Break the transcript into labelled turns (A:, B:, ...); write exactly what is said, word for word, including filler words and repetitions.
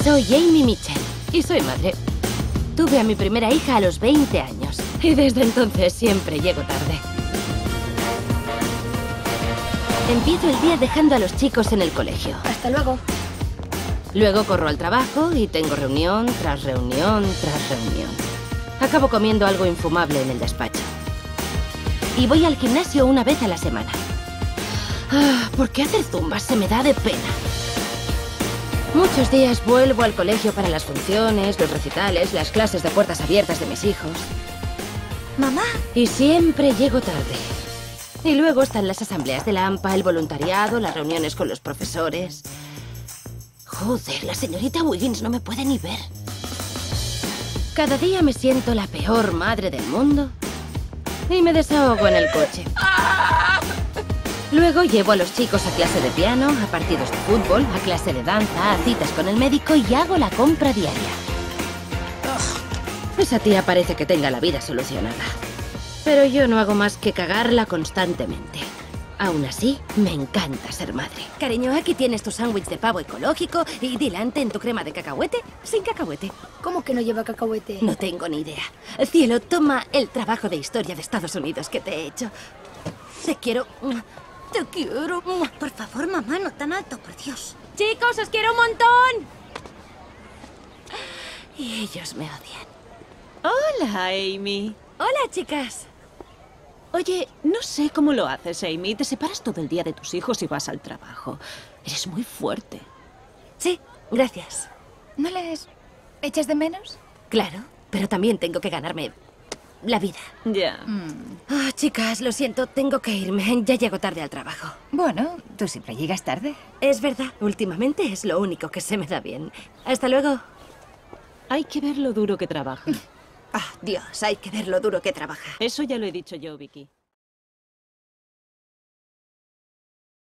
A: Soy Amy Mitchell y soy madre. Tuve a mi primera hija a los veinte años y desde entonces siempre llego tarde. Empiezo el día dejando a los chicos en el colegio.
B: Hasta luego.
A: Luego corro al trabajo y tengo reunión tras reunión tras reunión. Acabo comiendo algo infumable en el despacho. Y voy al gimnasio una vez a la semana. Ah, ¿por qué hacer zumbas se me da de pena? Muchos días vuelvo al colegio para las funciones, los recitales, las clases de puertas abiertas de mis hijos.
B: Mamá.
A: Y siempre llego tarde. Y luego están las asambleas de la AMPA, el voluntariado, las reuniones con los profesores. Joder, la señorita Wiggins no me puede ni ver. Cada día me siento la peor madre del mundo y me desahogo en el coche. Luego llevo a los chicos a clase de piano, a partidos de fútbol, a clase de danza, a citas con el médico y hago la compra diaria. Esa tía parece que tenga la vida solucionada. Pero yo no hago más que cagarla constantemente. Aún así, me encanta ser madre. Cariño, aquí tienes tu sándwich de pavo ecológico y dilante en tu crema de cacahuete sin cacahuete.
B: ¿Cómo que no lleva cacahuete?
A: No tengo ni idea. Cielo, toma el trabajo de historia de Estados Unidos que te he hecho. Te quiero. Te quiero.
B: Por favor, mamá, no tan alto, por Dios.
A: Chicos, os quiero un montón. Y ellos me odian.
C: Hola, Amy.
A: Hola, chicas.
C: Oye, no sé cómo lo haces, Amy. Te separas todo el día de tus hijos y vas al trabajo. Eres muy fuerte.
A: Sí, gracias.
B: ¿No les echas de menos?
A: Claro, pero también tengo que ganarme la vida.
C: Ya.
B: Mm.
A: Ah, chicas, lo siento, tengo que irme. Ya llego tarde al trabajo.
B: Bueno, tú siempre llegas tarde.
A: Es verdad, últimamente es lo único que se me da bien. Hasta luego.
C: Hay que ver lo duro que trabaja.
A: Ah, Dios, hay que ver lo duro que trabaja.
C: Eso ya lo he dicho yo, Vicky.